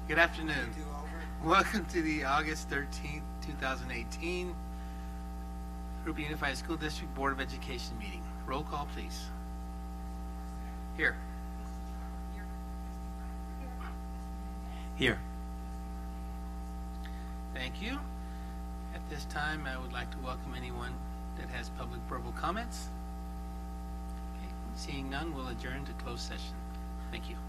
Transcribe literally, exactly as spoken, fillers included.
Good afternoon. Welcome to the August thirteenth, two thousand eighteen Jurupa Unified School District Board of Education meeting. Roll call, please. Here. Here. Thank you. At this time, I would like to welcome anyone that has public verbal comments. Okay. Seeing none, we'll adjourn to closed session. Thank you.